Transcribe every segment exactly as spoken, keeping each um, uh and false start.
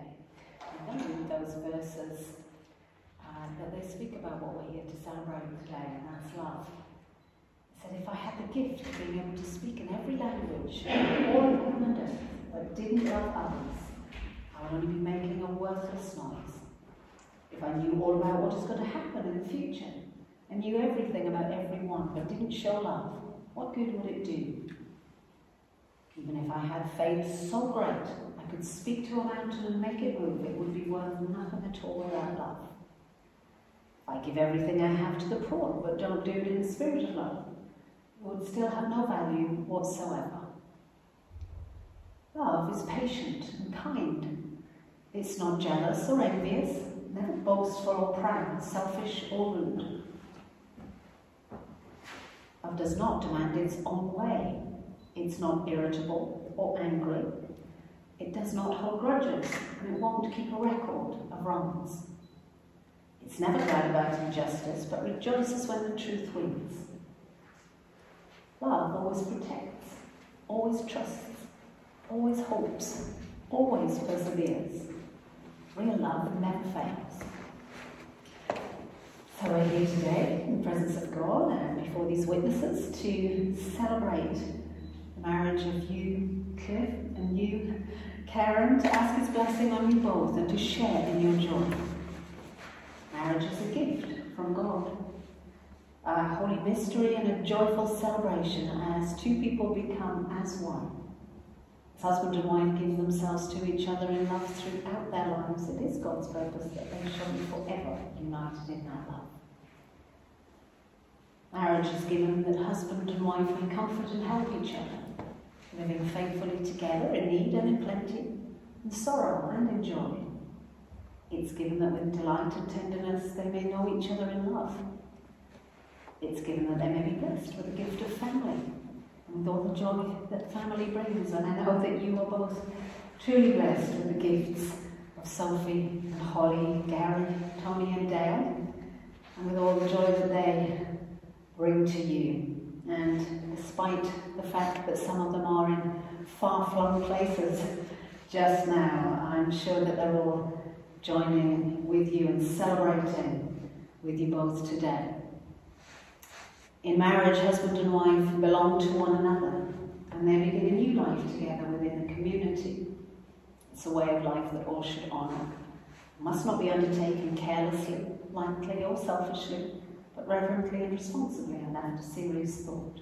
today. I'm going to read those verses uh, that they speak about what we're here to celebrate today, and that's love. It said, if I had the gift of being able to speak in every language, all of heaven and earth, but didn't love others, I would only be making a worthless noise. If I knew all about what is going to happen in the future, and knew everything about everyone, but didn't show love, what good would it do? Even if I had faith so great, I could speak to a mountain and make it move, it would be worth nothing at all without love. If I give everything I have to the poor, but don't do it in the spirit of love, it would still have no value whatsoever. Love is patient and kind. It's not jealous or envious, never boastful or proud, selfish or rude. Love does not demand its own way. It's not irritable or angry. It does not hold grudges, and it won't keep a record of wrongs. It's never glad about injustice, but rejoices when the truth wins. Love always protects, always trusts, always hopes, always perseveres. Real love never fails. So we're here today in the presence of God and before these witnesses to celebrate the marriage of you, Cliff, and you, Karen, to ask his blessing on you both and to share in your joy. Marriage is a gift from God, a holy mystery and a joyful celebration as two people become as one. As husband and wife give themselves to each other in love throughout their lives, it is God's purpose that they shall be forever united in that love. Marriage is given that husband and wife may comfort and help each other, living faithfully together in need and in plenty, in sorrow and in joy. It's given that with delight and tenderness they may know each other in love. It's given that they may be blessed with the gift of family, and with all the joy that family brings. And I know that you are both truly blessed with the gifts of Sophie and Holly, Gary, Tony and Dale, and with all the joy that they bring to you. And despite the fact that some of them are in far-flung places just now, I'm sure that they're all joining with you and celebrating with you both today. In marriage, husband and wife belong to one another, and they begin a new life together within the community. It's a way of life that all should honour. It must not be undertaken carelessly, lightly or selfishly, but reverently and responsibly and after serious thought.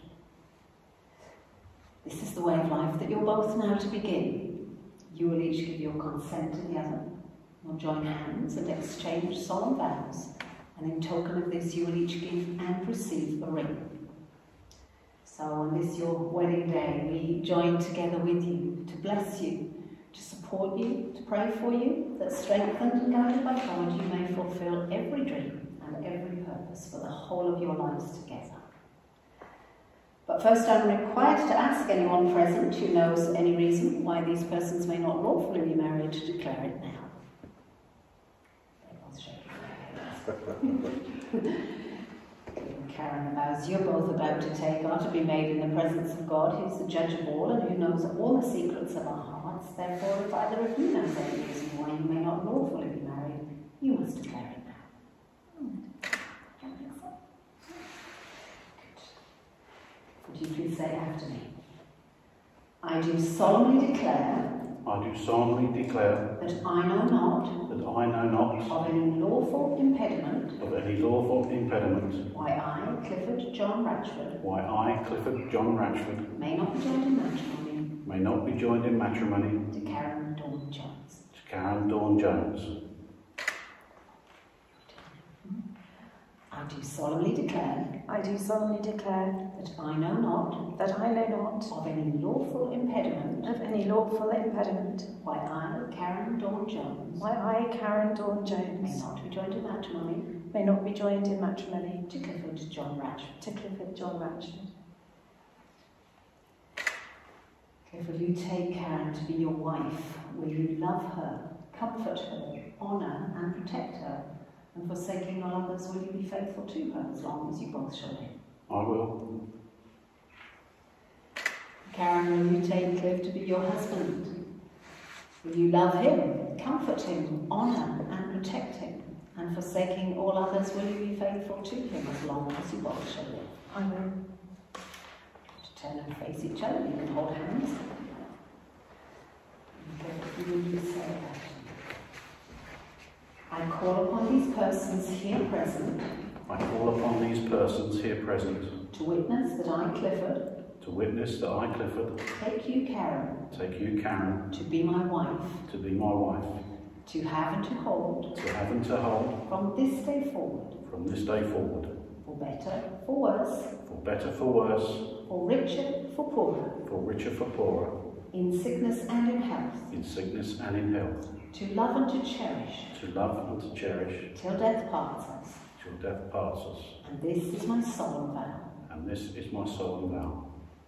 This is the way of life that you're both now to begin. You will each give your consent to the other. You'll join hands and exchange solemn vows, and in token of this you will each give and receive a ring. So on this your wedding day, we join together with you to bless you, to support you, to pray for you, that strengthened and guided by God you may fulfill every dream and every purpose for the whole of your lives together. But first I'm required to ask anyone present who knows any reason why these persons may not lawfully be married to declare it now. Everyone's shaking their heads. Karen, the vows you're both about to take are to be made in the presence of God, who is the judge of all and who knows all the secrets of our hearts. Therefore, if either of you knows any reason why you may not lawfully be married, you must declare it now. Would you please say after me? I do solemnly declare I do solemnly declare that I know not that I know not of any lawful impediment of any lawful impediment why I, Clifford John Ratchford, why I, Clifford John Ratchford, may not be joined in matrimony may not be joined in matrimony to Karen Dawn Jones. to Karen Dawn Jones. I do solemnly declare I do solemnly declare that I know not that I know not of any lawful impediment of any lawful impediment why I, Karen Dawn Jones, why I, Karen Dawn may Jones, not be joined in matrimony may not be joined in matrimony to Clifford John Ratchford. to Clifford John Ratchford. Clifford, you take Karen to be your wife. Will you love her, comfort her, honour and protect her? And forsaking all others, will you be faithful to her as long as you both shall live? I will. Karen, will you take Cliff to be your husband? Will you love him, comfort him, honour and protect him, and forsaking all others, will you be faithful to him as long as you both shall live? I will. To turn and face each other, you can hold hands. Okay, will you say that? I call upon these persons here present. I call upon these persons here present To witness that I, Clifford, to witness that I, Clifford, take you, Karen, take you, Karen, to be my wife, to be my wife, to have and to hold, to have and to hold, from this day forward, from this day forward, for better, for worse, for better, for worse, for richer, for poorer, for richer, for poorer, in sickness and in health, in sickness and in health, to love and to cherish, to love and to cherish, till death parts us. till death parts us. And this is my solemn vow. And this is my solemn vow.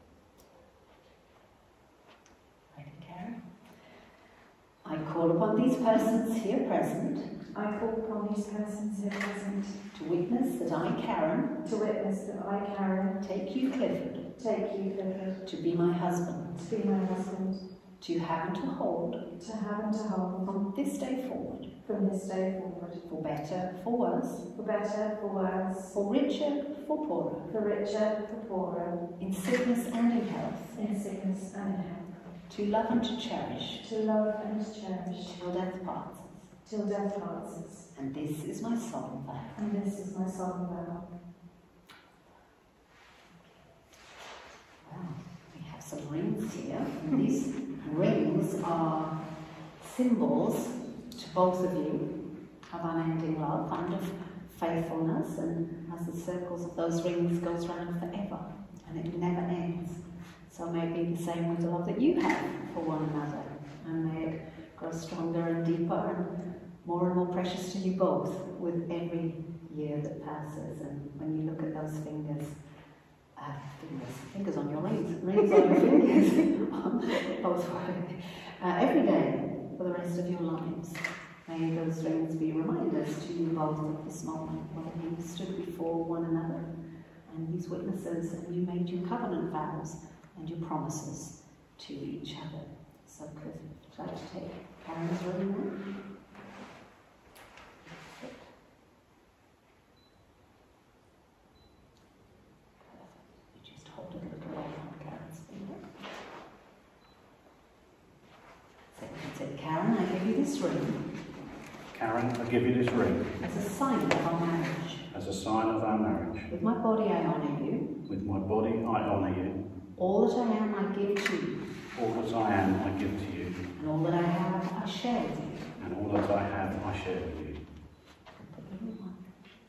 Ready, Karen? I call upon these persons here present I call upon these persons here present to witness that I, Karen, to witness that I, Karen, take you, Clifford, take you, Clifford, to be my husband, to be my husband, to have and to hold, to have and to hold, from this day forward, from this day forward, for better, for worse, for better, for worse, for richer, for poorer, for richer, for poorer, in sickness and in health, in sickness and in health, to love and to cherish, to love and to cherish, till death parts us. till death parts us. And this is my solemn vow. And this is my solemn vow. Well, we have some rings here, and these rings are symbols to both of you of unending love and of faithfulness, and as the circles of those rings goes round forever, and it never ends. So may it be the same with the love that you have for one another, and may it grow stronger and deeper and more and more precious to you both with every year that passes. And when you look at those fingers, uh, fingers, fingers on your rings, rings on your fingers, both ways, uh, every day for the rest of your lives, may those rings be reminders to you both of this moment when you stood before one another and these witnesses, and you made your covenant vows and your promises to each other. So could I like to take Karen's ring now? Hold it a little way on Karen's finger. So you can say, Karen, I give you this ring. Karen, I give you this ring As a sign of our marriage. as a sign of our marriage. With my body I honour you. With my body I honour you. All that I am I give to you. All that I am I give to you. And all that I have I share with you. And all that I have I share with you. Put the ring on.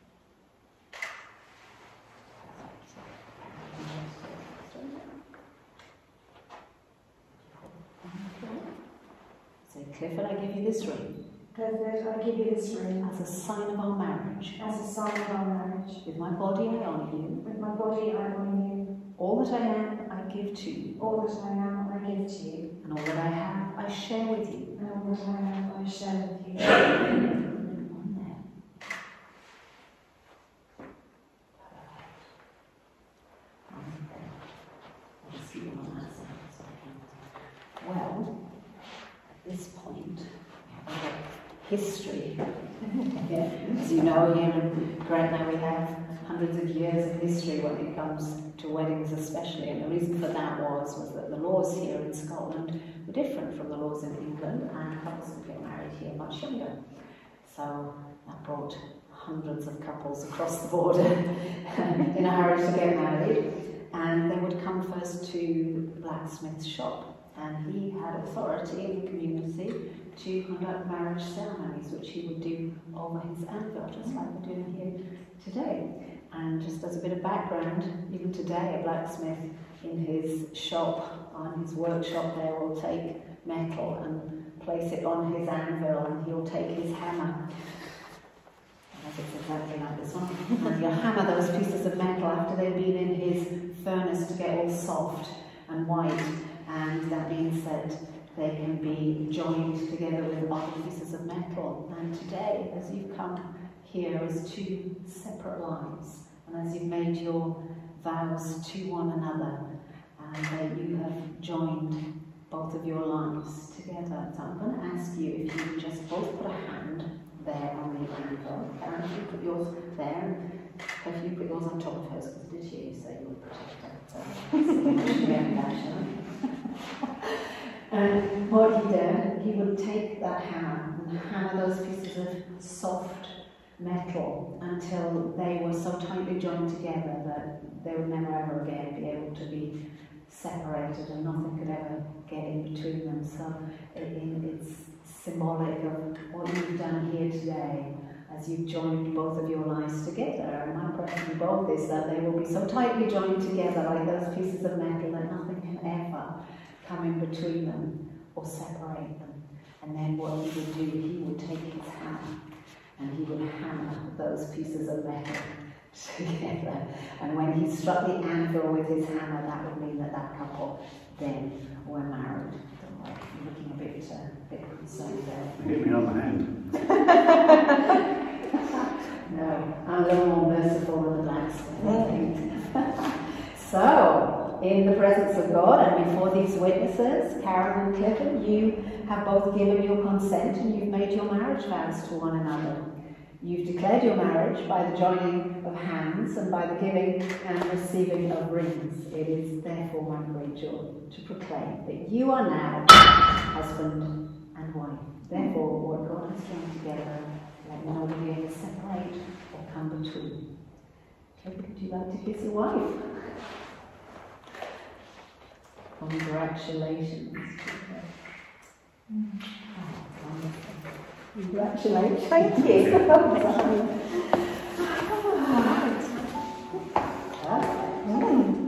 Say, Clifford, I give you this ring. Clifford, I give you this ring As a sign of our marriage. as a sign of our marriage. With my body I honour you. With my body I honour you. All that I am I give to you. All that I am I give to you. And all that I have I share with you. And all that I have I share with you. On there. Let's see on that side. Well, at this point, we have a history. As you know, here in Gretna we have hundreds of years of history when it comes to weddings especially, and the reason for that was, was that the laws here in Scotland were different from the laws in England, and couples would get married here much younger. So that brought hundreds of couples across the border in a hurry to get married, and they would come first to the blacksmith's shop, and he had authority in the community to conduct marriage ceremonies, which he would do over his anvil, just like we're doing here today. And just as a bit of background, even today a blacksmith in his shop, on his workshop there, will take metal and place it on his anvil, and he'll take his hammer. I think it's exactly like this one. And he'll hammer those pieces of metal after they've been in his furnace to get all soft and white, and that means that they can be joined together with other pieces of metal. And today, as you've come here as two separate lives, and as you've made your vows to one another, and that you have joined both of your lives together. So I'm going to ask you if you would just both put a hand there on the anvil. Karen, if you put yours there, if you put yours on top of hers, because I did hear you say you would protect her. So, and what he did, he would take that hammer and hammer those pieces of soft metal until they were so tightly joined together that they would never ever again be able to be separated and nothing could ever get in between them. So it, it's symbolic of what you've done here today as you've joined both of your lives together. And my prayer for you both is that they will be so tightly joined together like those pieces of metal that nothing can ever come in between them or separate them. And then what he would do, he would take his hammer and he would hammer those pieces of metal together. And when he struck the anvil with his hammer, that would mean that that couple then were married. Don't worry, you're looking a bit, uh, bit concerned there. You hit me on the hand. No, I'm a little more merciful than the blacksmith, I think. So, in the presence of God and before these witnesses, Karen and Clifford, you have both given your consent and you've made your marriage vows to one another. You've declared your marriage by the joining of hands and by the giving and receiving of rings. It is therefore my great joy to proclaim that you are now husband and wife. Therefore, what God has joined together, let nobody ever separate or come between. Clifford, would you like to kiss your wife? Congratulations. Oh, wonderful. Congratulations. Thank you. Mm.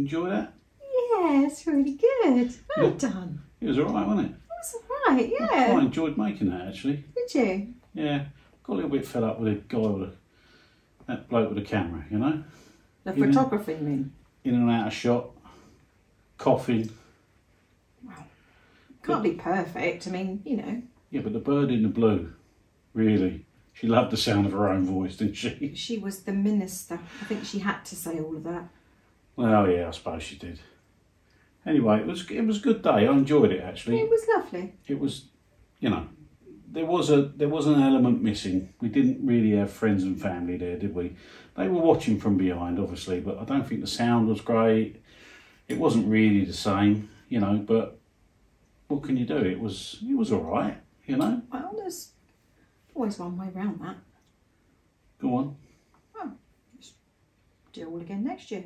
Enjoy that? Yeah, it's really good. Well Yeah. done. It was alright, wasn't it? That's all right, I yeah. quite enjoyed making that actually. Did you? Yeah. Got a little bit fed up with the guy with the, that bloke with the camera, you know? The You know? photography, you mean? In and out of shot, coughing. Well, can't be perfect. I mean, you know. Yeah, but the bird in the blue, really. She loved the sound of her own voice, didn't she? She was the minister. I think she had to say all of that. Well, yeah, I suppose she did. Anyway, it was it was a good day. I enjoyed it actually. It was lovely. It was, you know, there was a there was an element missing. We didn't really have friends and family there, did we? They were watching from behind, obviously, but I don't think the sound was great. It wasn't really the same, you know. But what can you do? It was it was all right, you know. Well, there's always one way round that. Go on. Well, just do it all again next year.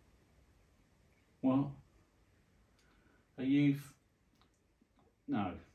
What? Are you? F- no.